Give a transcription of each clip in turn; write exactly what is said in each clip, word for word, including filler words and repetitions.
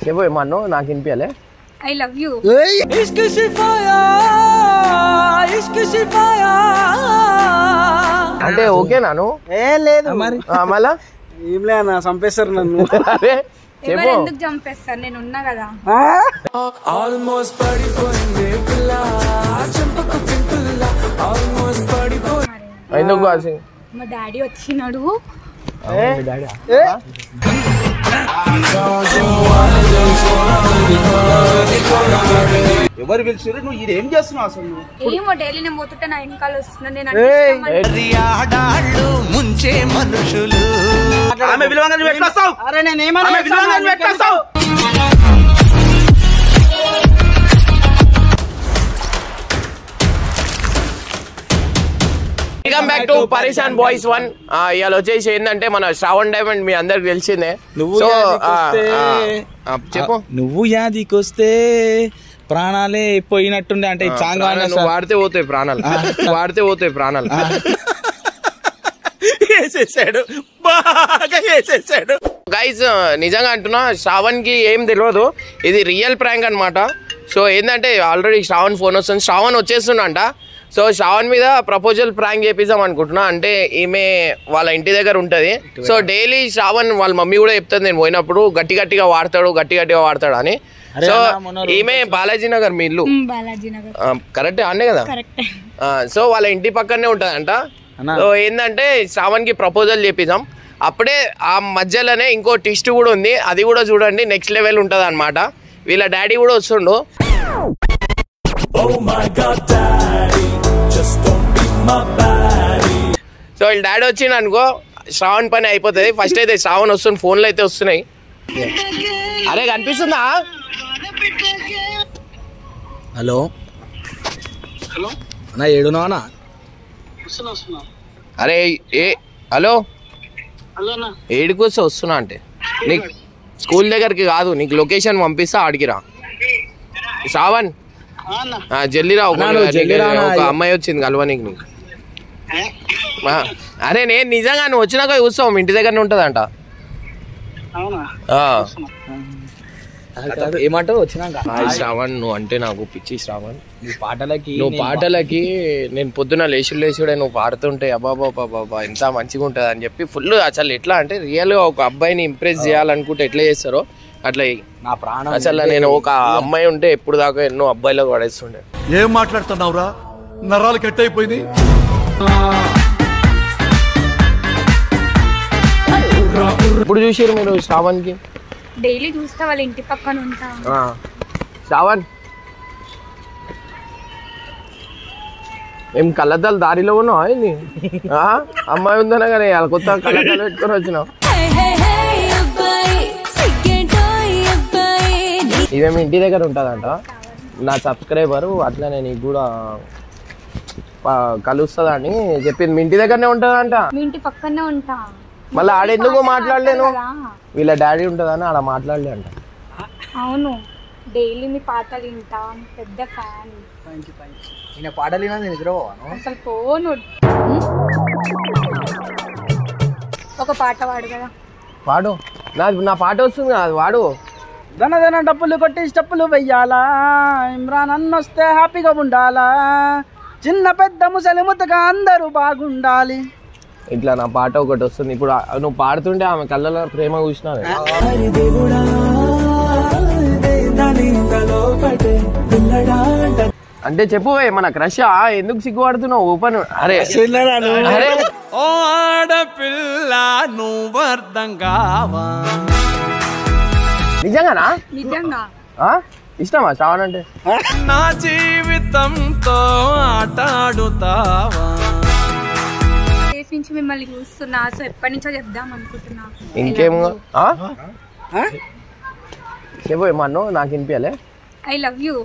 చెప్పు ఏమన్నా నాకు వినిపించాలి. I love you. అంటే ఓకేనాను? ఏం లేదు మరి మళ్ళా ఏం లే అన్న చంపేస్తారు నన్ను. అరే చెప్పు. ఎందుకు చంపేస్తారు, నేను ఉన్నా కదా. ఎందుకు మా డాడీ వచ్చినాడు. ఎవరు పిలిచారు? నువ్వు ఇదేం చేస్తున్నావు అసలు? ఏమో డైలీ నేను పోతుంటే నా వెనకాల వస్తున్నా. నేను ముంచే మనుషులు. అరే నేను ఏమన్నా welcome back to Pareshan boys one. ఇవాళ వచ్చేసి ఏంటంటే మన శ్రావణ్ డైమండ్ మీ అందరికి తెలిసిందే. నువ్వు చెప్పు. నువ్వు యాదికొస్తే ప్రాణాలే పోయినట్టుండే. అంటే నువ్వు వాడితే పోతాయి ప్రాణాలు, వాడితే పోతాయి ప్రాణాలు. వేసేసాడు, బాగా వేసేసాడు. గైస్ నిజంగా అంటున్నా, శ్రావణ్ కి ఏం తెలియదు, ఇది రియల్ ప్రాంక్ అనమాట. సో ఏంటంటే ఆల్రెడీ శ్రావణ్ ఫోన్ వస్తుంది, శ్రావణ్ వచ్చేస్తుండంట. సో శ్రావణ్ మీద ప్రపోజల్ ప్రాంక్ చేపిద్దాం అనుకుంటున్నా. అంటే ఈమె వాళ్ళ ఇంటి దగ్గర ఉంటది. సో డైలీ శ్రావణ్ వాళ్ళ మమ్మీ కూడా చెప్తుంది, నేను పోయినప్పుడు గట్టి గట్టిగా వాడతాడు గట్టి గట్టిగా వాడతాడు అని. సో ఈమె బాలాజీ నగర్ మీ ఇల్లు కరెక్ట్ అనే కదా. సో వాళ్ళ ఇంటి పక్కనే ఉంటదంట. సో ఏంటంటే శ్రావణ్ కి ప్రపోజల్ చేపిద్దాం. అప్పుడే ఆ మధ్యలోనే ఇంకో ట్విస్ట్ కూడా ఉంది, అది కూడా చూడండి, నెక్స్ట్ లెవెల్ ఉంటది అనమాట. వీళ్ళ డాడీ కూడా వస్తుండు. సో వీళ్ళ డాడీ వచ్చిండు అనుకో, శ్రావణ్ పని అయిపోతుంది. ఫస్ట్ అయితే శ్రావణ్ వస్తుంది, ఫోన్లు అయితే వస్తున్నాయి. అరే కనిపిస్తుందా? హలో హలో అన్నా, ఏడున్నావా? అరే ఏ హలో ఏడికి వస్తే వస్తున్నా అంటే నీకు స్కూల్ దగ్గరికి కాదు, నీకు లొకేషన్ పంపిస్తా, ఆడికిరా. శ్రావణ్ జల్లిరా, ఒక అమ్మాయి వచ్చింది కలవనీకి నీకు. అరే నేను నిజంగా నువ్వు వచ్చినాక చూస్తావు, ఇంటి దగ్గరనే ఉంటదంట. ఏమంటావు వచ్చినాక? శ్రావణ్ నువ్వు అంటే నాకు పిచ్చి. శ్రావణ్ పాటలకి నువ్వు పాటలకి నేను పొద్దున లేచుడు లేచుడే నువ్వు పాడుతుంటే అబ్బాబా బాబా ఎంత మంచిగా ఉంటుంది అని చెప్పి ఫుల్. అసలు ఎట్లా అంటే రియల్ గా ఒక అబ్బాయిని ఇంప్రెస్ చేయాలనుకుంటే ఎట్లా చేస్తారో అట్లా నా ప్రాణం. అసలు నేను ఒక అమ్మాయి ఉంటే ఎప్పుడు దాకా ఎన్నో అబ్బాయిలకు పడేస్తుండే. ఏం మాట్లాడుతున్నావురా, నరాలు కట్ అయిపోయింది. ఇప్పుడు చూసారు మీరు శ్రావణ్ కి? డైలీ చూస్తా, వాళ్ళ ఇంటి పక్కన ఉంటా. శ్రావణ్ ఏం కళ్ళద్దాలు దారిలో ఉన్నావు? అమ్మాయి ఉందనా కానీ వాళ్ళ కొత్త కళ్ళద్దాలు పెట్టుకొని వచ్చినావు. ఇవేమి ఇంటి దగ్గర ఉంటుందంట. నా సబ్స్క్రైబరు అట్లనే నీకు కూడా కలుస్తుందని చెప్పింది. మీ ఇంటి దగ్గరనే ఉంటుందంట. మీ ఇంటి పక్కనే ఉంటా. మళ్ళీ ఆడెందుకు మాట్లాడలేను, వీళ్ళ డాడీ ఉంటుందని ఆడ మాట్లాడలే అంట. అవును, డైలీ మీ పాటలు వింటా, పెద్ద ఫ్యాన్. నేను పాటలు వినా నిద్ర అసలు పోను. ఒక పాట వాడు కదా. వాడు నా నా పాట వస్తుంది కదా, అది వాడు. దన దన డప్పులు కొట్టి స్టెప్పులు వెయ్యాలా, ఇమ్రాన్ అన్న వస్తే హ్యాపీగా ఉండాలా, చిన్న పెద్ద ముసలి ముతగా అందరూ బాగుండాలి. ఇట్లా నా పాట ఒకటి వస్తుంది. ఇప్పుడు నువ్వు పాడుతుంటే ఆమె కళ్ళలో ప్రేమ చూసినా అంటే చెప్పు మన క్రష్ ఎందుకు సిగ్గుపడుతున్నావు? ఓపెన్. అరే అరే ఓ ఆడపిల్ల నువ్వు అర్థం కావా? నిజంగానా? నిజంగా ఇష్టమా శ్రావణ్ అంటే? నా జీవితంతో ఆటాడుతావా? నుంచి మిమ్మల్ని చూస్తున్నా, సో ఎప్పటి నుంచో చెప్దాం అనుకుంటున్నా. ఇంకేమో చెప్పు ఏమన్నా నాకు వినిపించాలి. I love you.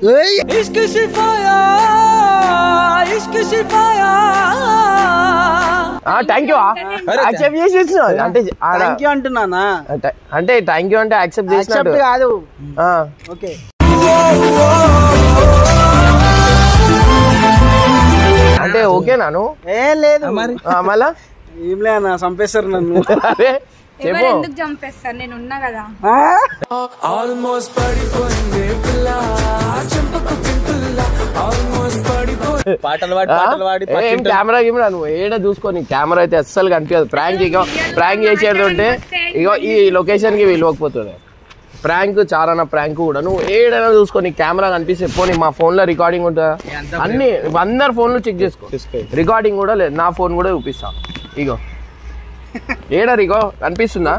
Thank you accept చేసేసిన అంటే థ్యాంక్ యూ అంటున్నానా? అంటే థ్యాంక్ యూ అంటే యాక్సెప్ట్ చేసినట్టు కాదు. ఓకే అంటే ఓకేనాను? ఏం లేదు మళ్ళా ఏం లే అన్న చంపేస్తారు నన్ను. అరే ఎవరు ఎందుకు చంపేస్తారు నేను ఉన్నా కదా ఆల్మోస్ట్ పడిపోయింది పిల్ల చెంపకు పింపుల్ల ఆల్మోస్ట్ పడిపోయి పాటలు పాడి పాటలు పాడి ఏం కెమెరా గిమెరా నువ్వు ఏడ చూసుకో కెమెరా అయితే అస్సలు కనిపించదు ప్రాంక్ ఇగో ప్రాంక్ చేసేది ఉంటే ఇగో ఈ లొకేషన్ కి వెళ్ళకపోతుంది ప్రాంక్ చాలా ప్రాంక్ కూడా నువ్వు ఏడైనా చూసుకో నీ కెమెరా కనిపిస్తే పోనీ మా ఫోన్ లో రికార్డింగ్ ఉంటుందా అన్ని అందరు ఫోన్లు చెక్ చేసుకో రికార్డింగ్ కూడా లేదు నా ఫోన్ కూడా చూపిస్తా ఇగో ఏడా రిగో కనిపిస్తుందా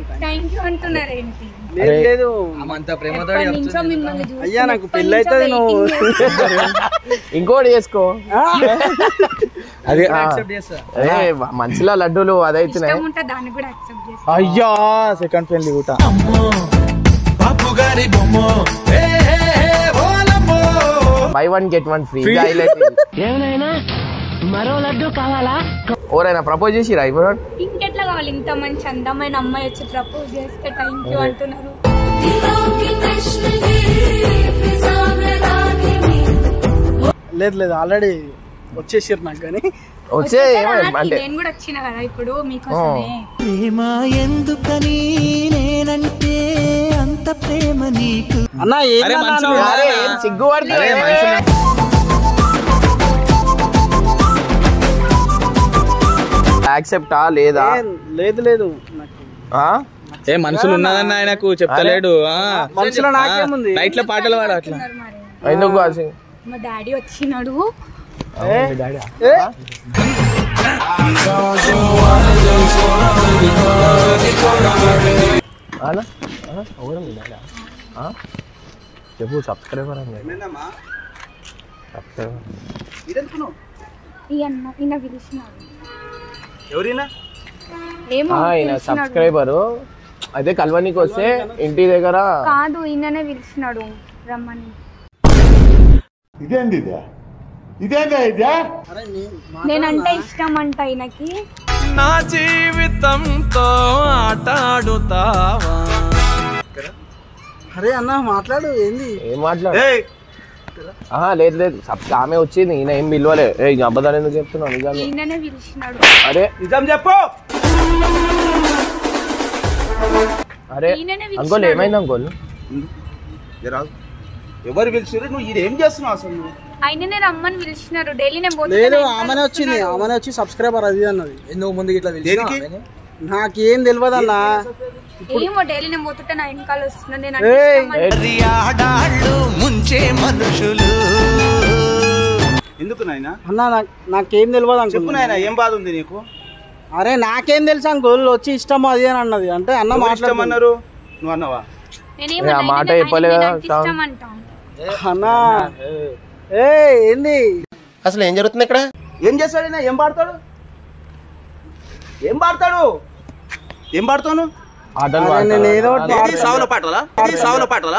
అయ్యా నాకు పెళ్ళి అవుతుంది నువ్వు ఇంకోటి చేసుకో అదే మంచిలా లడ్డూలు అదైతున్నాయి అయ్యా సెకండ్ పెళ్లి కూడా buy one get one free ఏమైనా మరో లడ్డు కావాలా ఓరైనా ప్రపోజ్ చేసిరా ఇప్పుడు ఇంకెట్లా కావాలి ఇంత మంచి అందమైన అమ్మాయి వచ్చి ప్రపోజ్ చేస్తే థ్యాంక్ యూ అంటున్నారు లేదు లేదు ఆల్రెడీ వచ్చేసారు నాకు కానీ వచ్చే అంటే నేను కూడా వచ్చిన కదా ఇప్పుడు మీకోసమే ప్రేమ ఎందుకని నేనంటే అంత ప్రేమ నీకు అన్నా ఏం సిగ్గు యాక్సెప్టా లేదా లేదు లేదు ఏ మనుషులు ఉన్నదన్న ఆయనకు చెప్తలేడు మనుషులో నాకేముంది నైట్ లో పాటలు పాడు అట్లా ఎందుకు మా డాడీ వచ్చినాడు చెప్పు సబ్స్క్రైబర్ ఈయన సబ్స్క్రైబరు అయితే కల్వనికి వస్తే ఇంటి దగ్గర కాదు ఈయననే పిలిచినాడు రమ్మని ఇదేంది ఇదేందా ఇదే నేనంటే ఇష్టం అంట ఈయనకి నా జీవితంతో ఆటాడుతావా అరే అన్న మాట్లాడు ఏంది ఏం మాట్లాడు లేదు లేదు ఆమె వచ్చింది ఈయన ఏం పిలవలే అబద్ధాలు ఎందుకు చెప్తున్నావు నిజాలు ఈయననే పిలిచినాడు అరే నిజం చెప్పు అరే అంకోల్ ఏమైంది అంకోల్ ఎవరు పిలిచారు నువ్వు ఇది ఏం చేస్తున్నావు అసలు నువ్వు ఆయననే రమ్మని పిలిచినారు డైలీ నేను లేదు ఆమెనే వచ్చింది ఆమెనే వచ్చి సబ్స్క్రైబర్ అది అన్నది ఎందుకు ముందుకు ఇట్లా పిలిచినా నాకేం తెలియదు అన్న ఏమో డైలీ నేను పోతుంటే నా వెనకాల వస్తున్నా నేను ముంచే మనుషులు ఎందుకు నాయన అన్న నాకేం తెలియదు అంకుల్ చెప్పు నాయన ఏం బాధ ఉంది నీకు అరే నాకేం తెలుసు అంకుల్ వచ్చి ఇష్టం అది అని అన్నది అంటే అన్న మాట్లాడమన్నారు నువ్వు అన్నవా మాట చెప్పలేదు అన్నా ఏ ఏంది అసలు ఏం జరుగుతుంది ఇక్కడ ఏం చేస్తాడు ఏం పాడతాడు ఏం పాడతాడు ఏం పాడతాను సావుల పాటలా సావుల పాటలా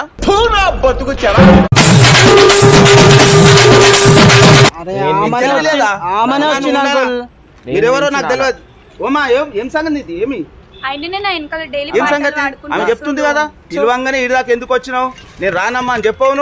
మీరెవరో నాకు తెలియదు ఓమా ఏం సంగతి ఏమి ఏం సంగతి ఆమె చెప్తుంది కదా పిలువంగానే ఇడి దాకా ఎందుకు వచ్చినావు నేను రానమ్మా అని చెప్పవు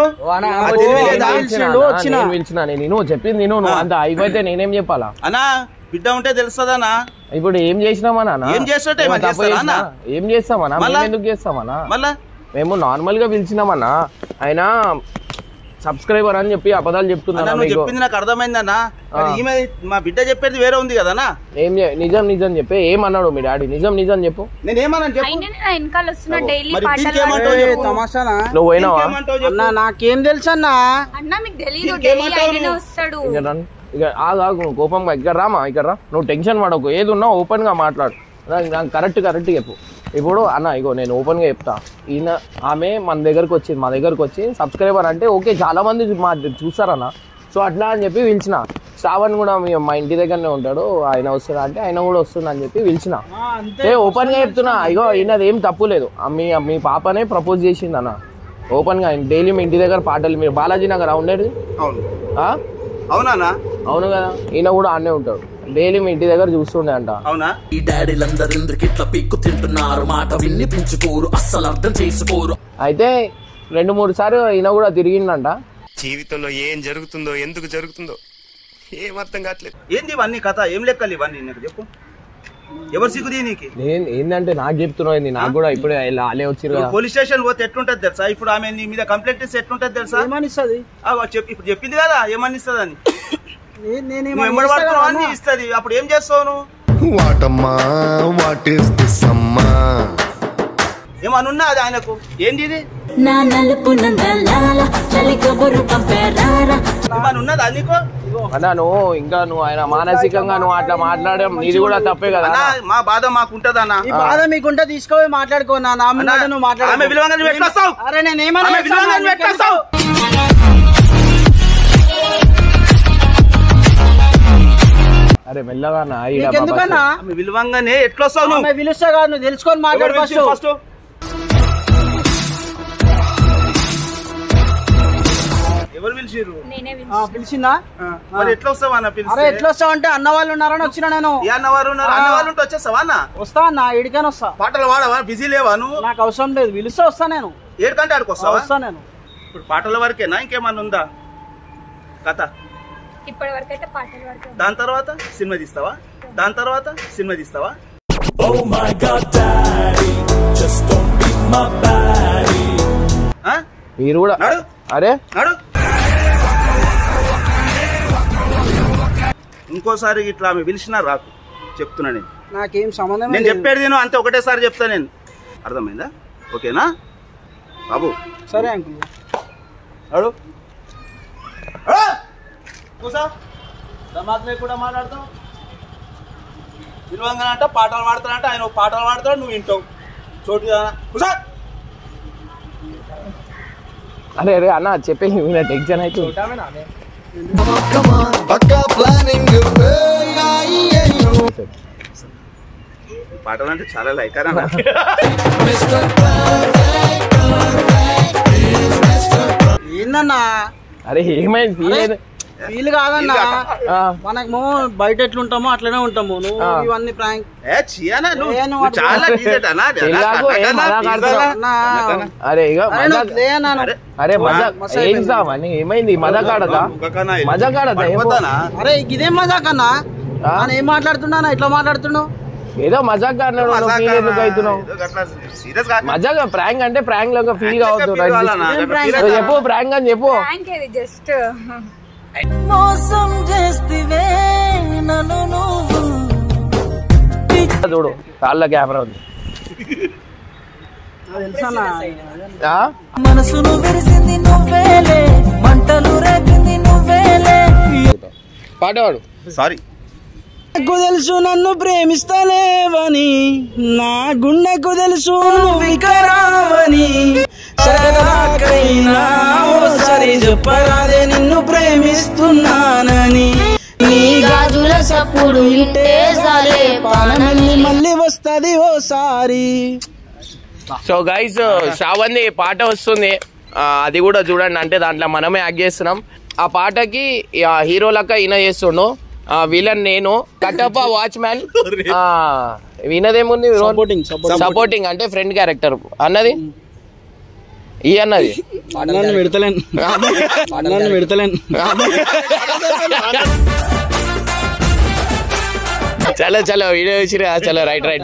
నువ్వు చెప్పింది నువ్వు అంత అయిపోతే నేనేం చెప్పాలా అన్నా బిడ్డ ఉంటే తెలుస్తుందనా ఇప్పుడు ఏం చేసినామన్నా ఏం చేస్తుంటే ఏం చేస్తామన్నా మేము ఎందుకు చేస్తామన్నా మళ్ళా మేము నార్మల్ గా పిలిచినామన్నా ఆయన సబ్స్క్రైబర్ అని చెప్పి అబద్ధాలు చెప్తున్నా చెప్పింది నాకు అర్థమైందన్నా ఈమె మా బిడ్డ చెప్పేది వేరే ఉంది కదనా ఏం నిజం నిజం చెప్పి ఏమన్నాడు మీ డాడీ నిజం నిజం చెప్పు నువ్వు పోయినావా నాకేం తెలుసు అన్నా ఇక ఆగు కోపం ఇక్కడ రామా ఇక్కడ రా నువ్వు టెన్షన్ పడకు ఏది ఉన్నా ఓపెన్ గా మాట్లాడు కరెక్ట్ కరెక్ట్ చెప్పు ఇప్పుడు అన్న ఇగో నేను ఓపెన్ గా చెప్తా ఈయన ఆమె మన దగ్గరకు వచ్చింది మా దగ్గరకు వచ్చి సబ్స్క్రైబర్ అంటే ఓకే చాలా మంది మా చూస్తారన్న సో అట్లా అని చెప్పి పిలిచిన శ్రావణ్ కూడా మా ఇంటి దగ్గరనే ఉంటాడు ఆయన వస్తున్నా అంటే ఆయన కూడా వస్తున్నా అని చెప్పి పిలిచిన ఏ ఓపెన్ గా చెప్తున్నా ఇగో ఈయనది ఏం తప్పు లేదు మీ మీ పాపనే ప్రపోజ్ చేసింది అన్న ఓపెన్ గా డైలీ మీ ఇంటి దగ్గర పాటలు మీరు బాలాజీ నగర్ ఉండేది అవునా అవును కదా ఈయన కూడా ఆడనే ఉంటాడు డైలీ మీ ఇంటి దగ్గర చూస్తుండే అంట అవునా ఈ డాడీలందరూ ఎందుకు ఇట్లా పిక్కు తింటున్నారు మాట విన్ని పెంచుకోరు అస్సలు అర్థం చేసుకోరు అయితే రెండు మూడు సార్లు ఈయన కూడా తిరిగిండంట జీవితంలో ఏం జరుగుతుందో ఎందుకు జరుగుతుందో ఏం అర్థం కావట్లేదు ఏంది ఇవన్నీ కథ ఏం లెక్కలు ఇవన్నీ నాకు చెప్పు ఎవరు సిగ్గుది నీకు? నేను ఏంటంటే నాకు చెప్తున్నావు, నాకు కూడా ఇప్పుడు అలే వచ్చారు కదా. పోలీస్ స్టేషన్ పోతే ఎట్లుంటది తెలుసా? ఇప్పుడు ఆమె నీ మీద కంప్లైంట్ ఇస్తే ఎట్లుంటది తెలుసా? ఏమనిస్తుంది? ఇప్పుడు చెప్పింది కదా ఏమనిస్తుంది అని. నువ్వు ఇస్తుంది, అప్పుడు ఏం చేస్తావు నువ్వు? వాటమ్మా వాట్ ఇస్ దిస్ అమ్మా? ఏమనున్నా అది ఆయనకు ఏంది ఇది? ఏమనున్నదా నీకు? అన్నా నువ్వు ఇంకా నువ్వు ఆయన మానసికంగా నువ్వు అట్లా మాట్లాడడం నీది కూడా తప్పే కదా. మా బాధ మాకు ఉంటదన్నా. ఈ బాధ మీకుంటే తీసుకోవాలి మాట్లాడుకో. నా నువ్వు మాట్లాడు. అరే నేను ఏమన్నా అరే మెల్లగా ఎందుకన్నా విలువంగానే ఎట్లా వస్తావు నువ్వు? పిలుస్తా కాదు, నువ్వు తెలుసుకొని మాట్లాడు ఫస్ట్. ఎవరు పిలిచిర్రు? పిలిచిందా? మరి ఎట్లా వస్తావా అన్న? అరే ఎట్లా వస్తావు అంటే అన్న వాళ్ళు ఉన్నారని వచ్చినా నేను. అన్న వాళ్ళు ఉన్నారు, అన్న వాళ్ళు ఉంటే వచ్చేస్తావా అన్న? వస్తా అన్న, ఏడికైనా వస్తా. పాటలు పాడవా? బిజీ లేవా నువ్వు? నాకు అవసరం లేదు, పిలిస్తే వస్తా నేను. ఏడుకంటే ఆడికి వస్తావా? వస్తా నేను. ఇప్పుడు పాటల వరకేనా ఇంకేమన్నా ఉందా కథ? ఇప్పటి వరకు అయితే పాటల వరకు. దాని తర్వాత సినిమా తీస్తావా? దాని తర్వాత సినిమా తీస్తావా? మీరు కూడా అరే నడు. ఇంకోసారి ఇట్లా ఆమె పిలిచినా రాకు, చెప్తున్నా నేను. నాకేం సంబంధం, నేను చెప్పేది నేను అంతే, ఒకటేసారి చెప్తా నేను. అర్థమైందా? ఓకేనా బాబు? సరే అంకుల్. అడు కూసా, దమాక్ లేకుండా మాట్లాడతావు. విలువంగా అంట పాటలు పాడతానంట, ఆయన పాటలు పాడతాడు, నువ్వు వింటావు. చోటు కూసా. అరే అరే అన్న చెప్పే టెన్షన్ అయితే పాటలు అంటే చాలా లైక్ ఏందన్నా? అరే ఏమైంది? ఫీల్ ఫీల్ కాదన్నా, మనకు బయట ఎట్లుంటామో అట్లనే ఉంటాము. నువ్వు ఇవన్నీ ప్రాంక్ అరే మజాక్ ఏమైంది? మజాక్ ఆడదా? మజాక్ ఆడదా? అరే ఇదేం మజాక్ అన్నా? ఏం మాట్లాడుతున్నా? ఇట్లా మాట్లాడుతున్నావు? ఏదో మజాక్ అన్నాడు, అవుతున్నావు మజాక్. ప్రాంక్ అంటే ప్రాంక్ లాగా ఫీల్ అవుతున్నావు. చెప్పు ప్రాంక్ అని చెప్పు. జస్ట్ చూడు కాళ్ళ కెమెరా ఉంది. మనసును విరిసింది నువ్వేలే, మంటలు రేపింది నువ్వేలే. పాట పాడు. సారీ. నాకు తెలుసు నన్ను ప్రేమిస్తలేవని, నా గుండెకు తెలుసు నువ్వు వికరావని, సరదాకైనా ఓసారి చెప్పరాదే నిన్ను ప్రేమిస్తున్నానని. నీ గాజుల సప్పుడు ఇంటే సాలే పానని మళ్ళీ వస్తది ఓసారి. సో గైస్ శ్రావణ్ పాట వస్తుంది, అది కూడా చూడండి. అంటే దాంట్లో మనమే యాక్ట్ చేస్తున్నాం. ఆ పాటకి హీరో లెక్క ఈయన చేస్తుండు, విలన్ నేను. కట్టప్ప వాచ్మ్యాన్ వినదేముంది, సపోర్టింగ్ అంటే ఫ్రెండ్ క్యారెక్టర్ అన్నది ఈ అన్నది పెడతలేను పెడతలేను చలో చలో వీడియో వచ్చిరా. చలో రైట్ రైట్.